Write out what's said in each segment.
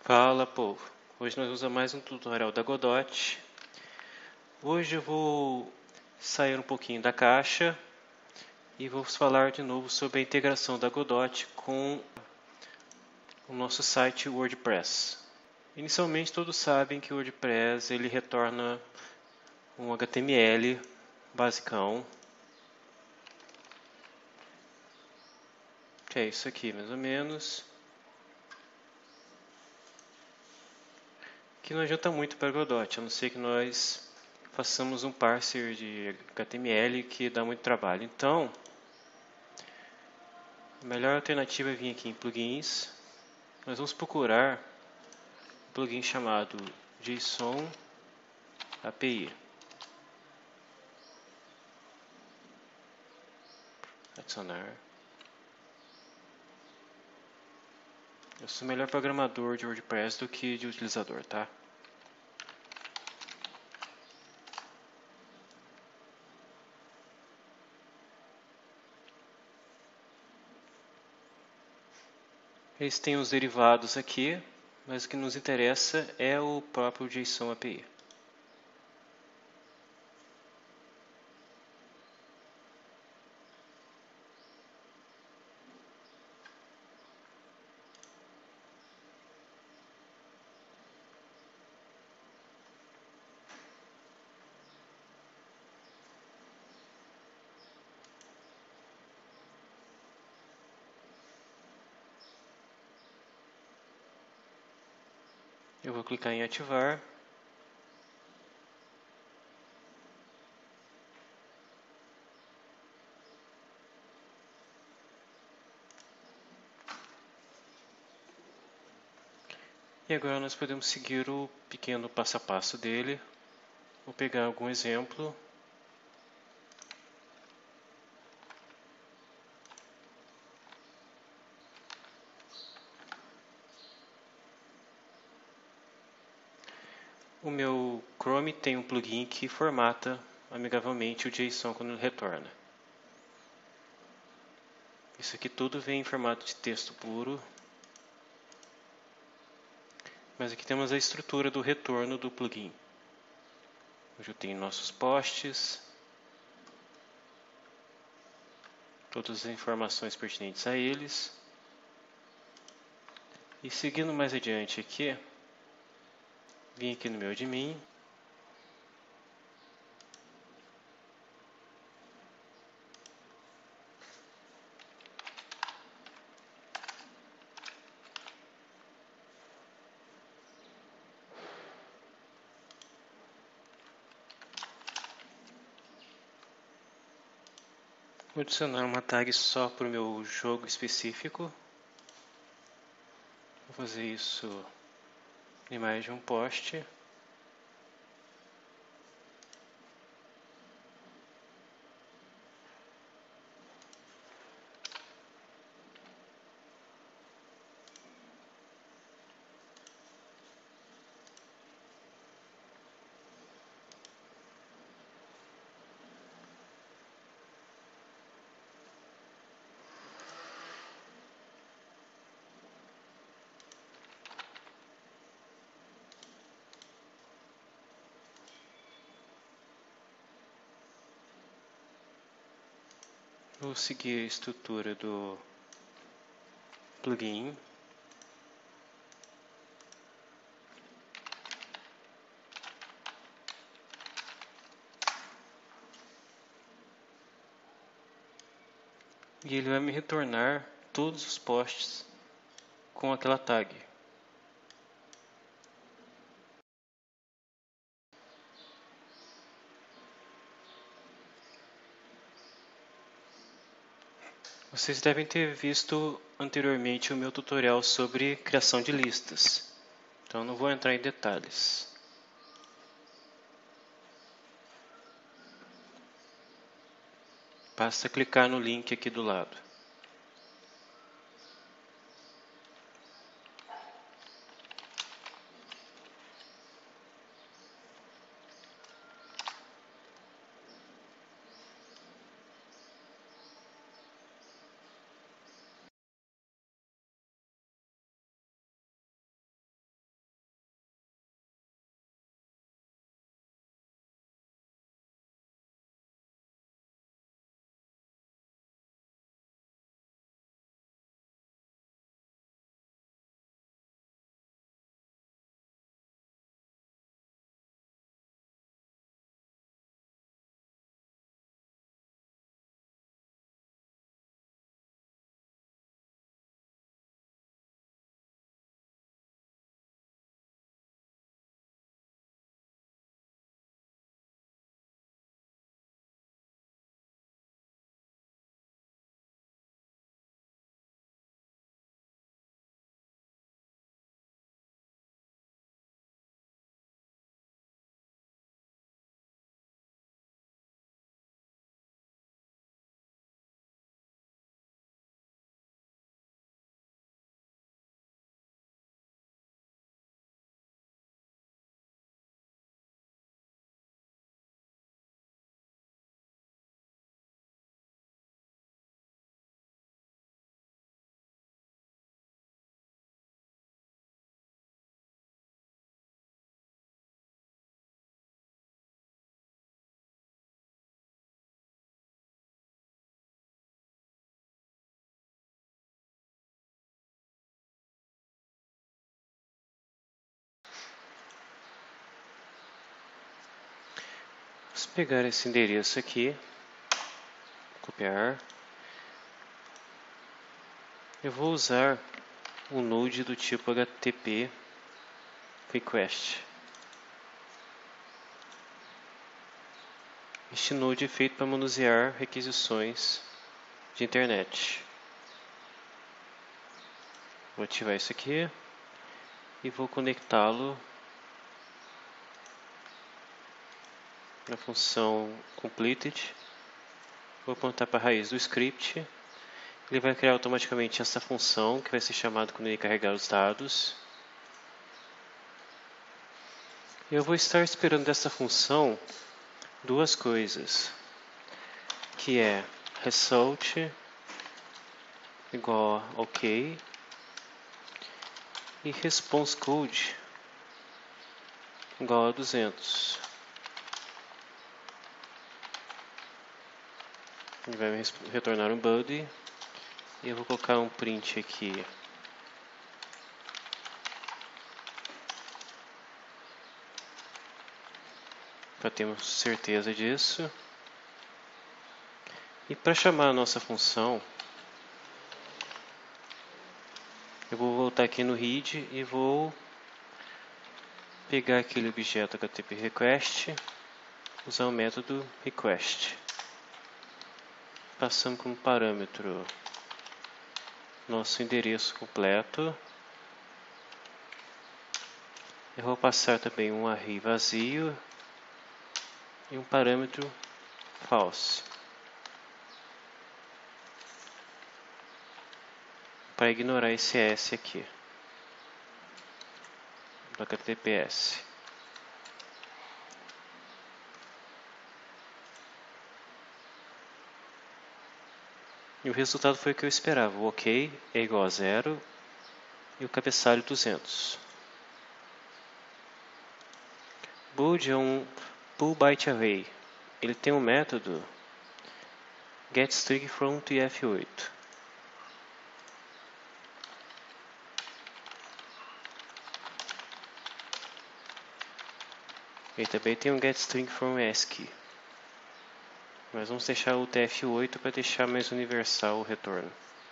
Fala, povo! Hoje nós vamos a mais um tutorial da Godot. Hoje eu vou sair um pouquinho da caixa e vou falar de novo sobre a integração da Godot com o nosso site WordPress. Inicialmente todos sabem que o WordPress ele retorna um HTML basicão, que é isso aqui mais ou menos, que não adianta muito para a Godot, a não ser que nós façamos um parser de HTML que dá muito trabalho. Então, a melhor alternativa é vir aqui em plugins. Nós vamos procurar um plugin chamado JSON API. Adicionar. Eu sou melhor programador de WordPress do que de utilizador, tá? Eles têm os derivados aqui, mas o que nos interessa é o próprio JSON API. Eu vou clicar em ativar. E agora nós podemos seguir o pequeno passo a passo dele. Vou pegar algum exemplo. O meu Chrome tem um plugin que formata amigavelmente o JSON quando ele retorna. Isso aqui tudo vem em formato de texto puro. Mas aqui temos a estrutura do retorno do plugin. Onde eu tenho nossos posts, todas as informações pertinentes a eles. E seguindo mais adiante aqui, vim aqui no meu admin. Vou adicionar uma tag só para o meu jogo específico. Vou fazer isso em mais de um post. Vou seguir a estrutura do plugin. E ele vai me retornar todos os posts com aquela tag. Vocês devem ter visto anteriormente o meu tutorial sobre criação de listas. Então não vou entrar em detalhes. Basta clicar no link aqui do lado. Vamos pegar esse endereço aqui, copiar. Eu vou usar um node do tipo HTTP request. Este node é feito para manusear requisições de internet. Vou ativar isso aqui e vou conectá-lo na função completed. Vou apontar para a raiz do script. Ele vai criar automaticamente essa função que vai ser chamada quando ele carregar os dados. Eu vou estar esperando dessa função duas coisas, que é result igual a OK e response code igual a 200. Ele vai me retornar um body e eu vou colocar um print aqui. Para termos certeza disso. E para chamar a nossa função, eu vou voltar aqui no read e vou pegar aquele objeto HTTP request, usar o método request. Passando como parâmetro nosso endereço completo. Eu vou passar também um array vazio e um parâmetro false, para ignorar esse S aqui do HTTPS. E o resultado foi o que eu esperava. O OK é igual a 0 e o cabeçalho 200. Bold é um pull byte array. Ele tem um método getString from TF8. Ele também tem um getString from ASCII. Mas vamos deixar o TF8 para deixar mais universal o retorno.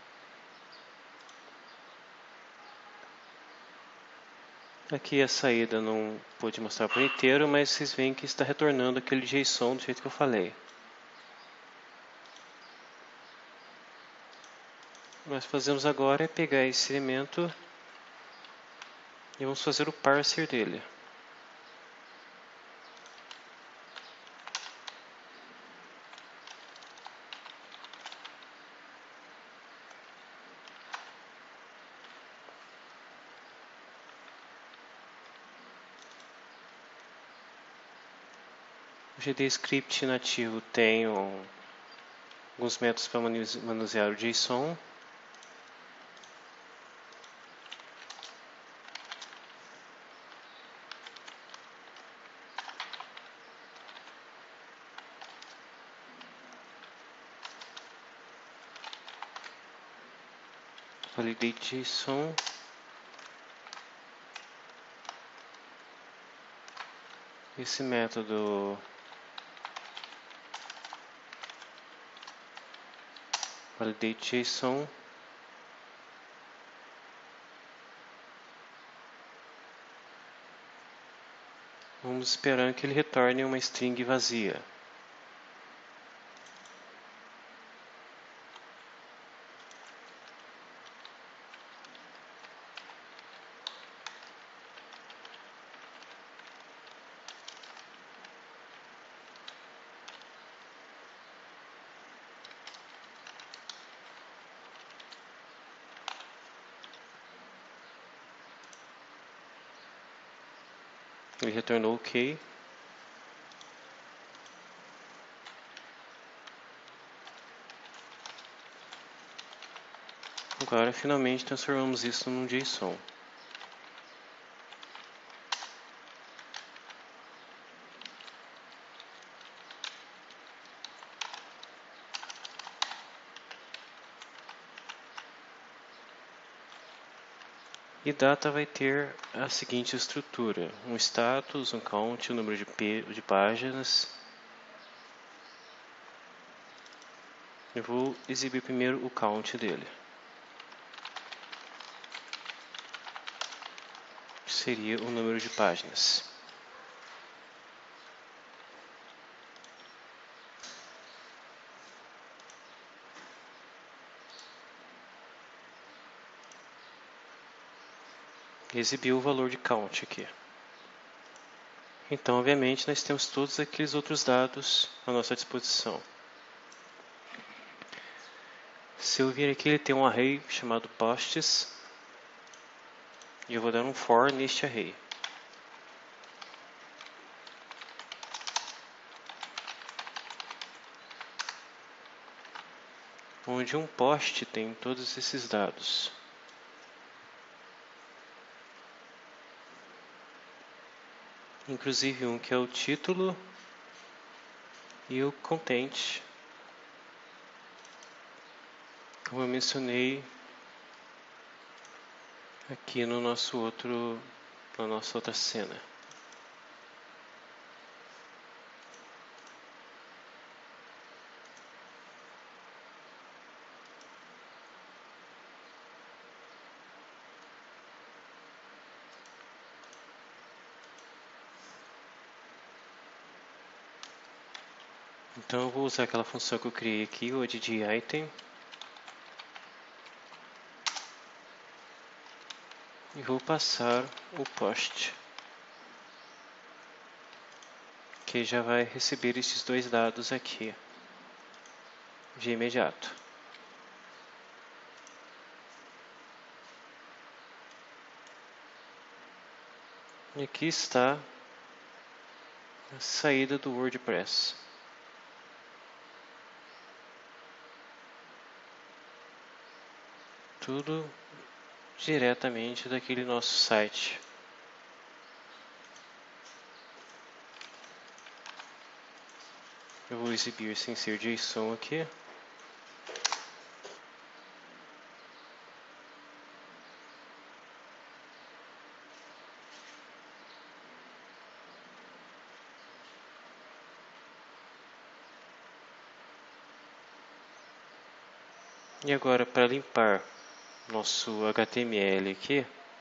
Aqui a saída não pude mostrar por inteiro, mas vocês veem que está retornando aquele JSON do jeito que eu falei. O que nós fazemos agora é pegar esse elemento e vamos fazer o parser dele. O GDScript nativo tem alguns métodos para manusear o JSON. Validate JSON. Esse método validate JSON vamos esperar que ele retorne uma string vazia. Ele retornou OK. Agora finalmente transformamos isso num JSON. E data vai ter a seguinte estrutura: um status, um count, o número de páginas Eu vou exibir primeiro o count dele. Que seria o número de páginas. Exibiu o valor de count aqui. Então, obviamente, nós temos todos aqueles outros dados à nossa disposição. Se eu vir aqui, ele tem um array chamado posts, e eu vou dar um for neste array. Onde um post tem todos esses dados. Inclusive um que é o título e o content, como eu mencionei aqui no na nossa outra cena. Então eu vou usar aquela função que eu criei aqui, o addItem, e vou passar o post, que já vai receber esses dois dados aqui de imediato. E aqui está a saída do WordPress. Tudo diretamente daquele nosso site. Eu vou exibir sem ser JSON aqui. E agora, para limpar nosso HTML aqui,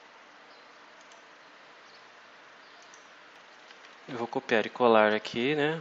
eu vou copiar e colar aqui, né?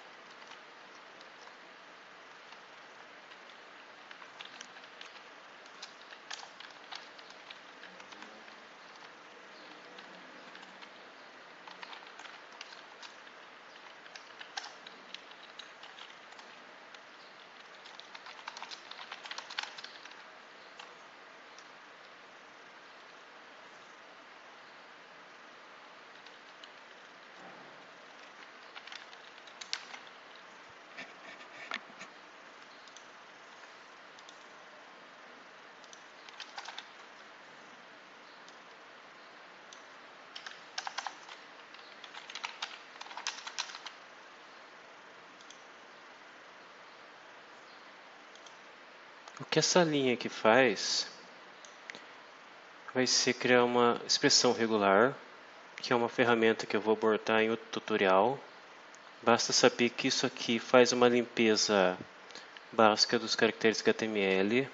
O que essa linha aqui faz vai ser criar uma expressão regular, que é uma ferramenta que eu vou abordar em outro tutorial. Basta saber que isso aqui faz uma limpeza básica dos caracteres HTML.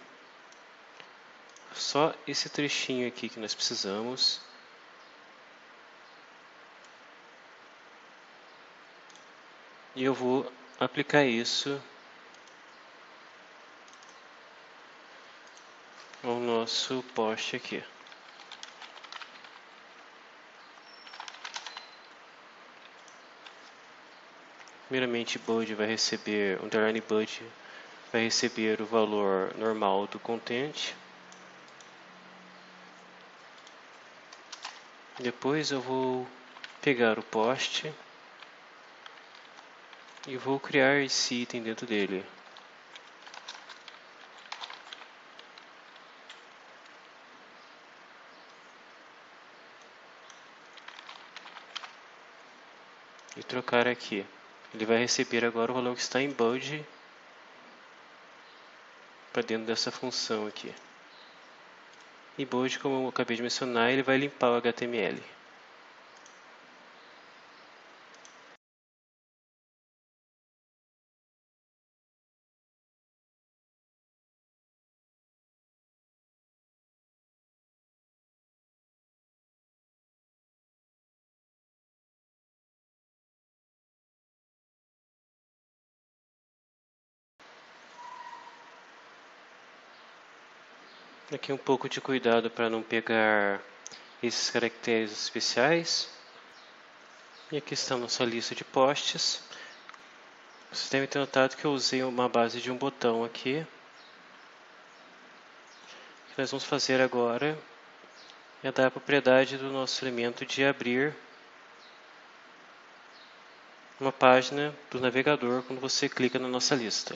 Só esse trechinho aqui que nós precisamos. E eu vou aplicar isso ao nosso post aqui. Primeiramente, bud vai receber, underline bud vai receber o valor normal do content. Depois eu vou pegar o post e vou criar esse item dentro dele. E trocar aqui. Ele vai receber agora o valor que está em bud para dentro dessa função aqui. E bud, como eu acabei de mencionar, ele vai limpar o HTML. Aqui um pouco de cuidado para não pegar esses caracteres especiais. E aqui está a nossa lista de posts. Vocês devem ter notado que eu usei uma base de um botão aqui. O que nós vamos fazer agora é dar a propriedade do nosso elemento de abrir uma página do navegador quando você clica na nossa lista.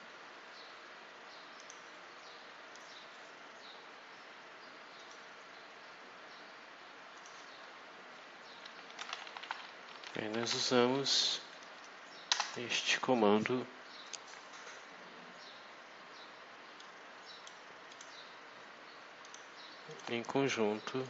Aí nós usamos este comando em conjunto.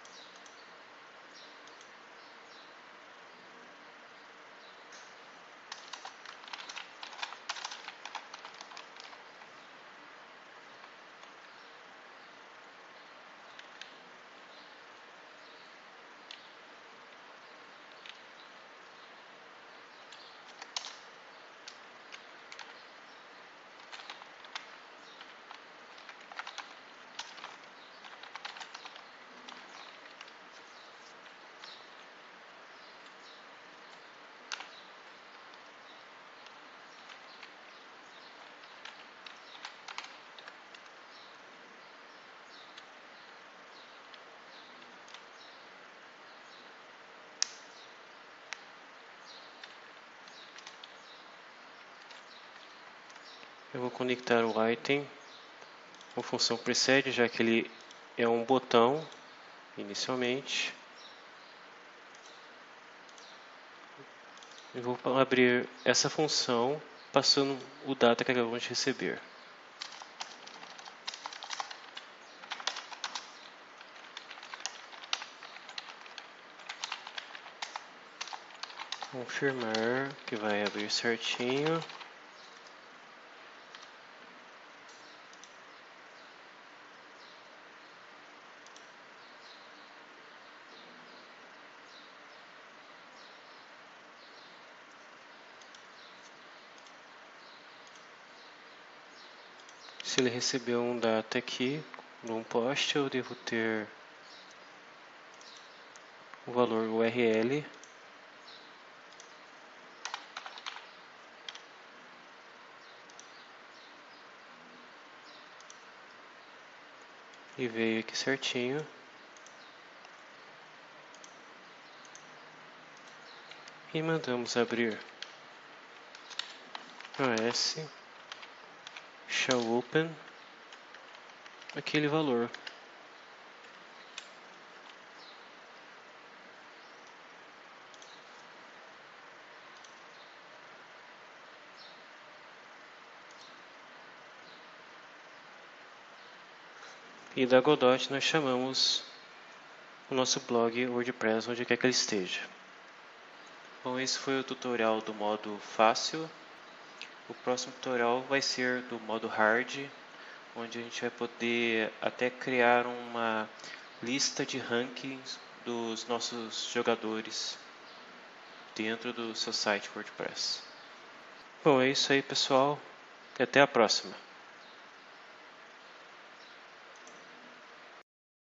Eu vou conectar o item com a função precede, já que ele é um botão inicialmente. Eu vou abrir essa função passando o data que acabamos de receber. Confirmar que vai abrir certinho. Se ele recebeu um data aqui, num post, eu devo ter o valor URL. E veio aqui certinho. E mandamos abrir AS shall open aquele valor. E da Godot nós chamamos o nosso blog WordPress onde quer que ele esteja. Bom, esse foi o tutorial do modo fácil. O próximo tutorial vai ser do modo hard, onde a gente vai poder até criar uma lista de rankings dos nossos jogadores dentro do seu site WordPress. Bom, é isso aí, pessoal, e até a próxima.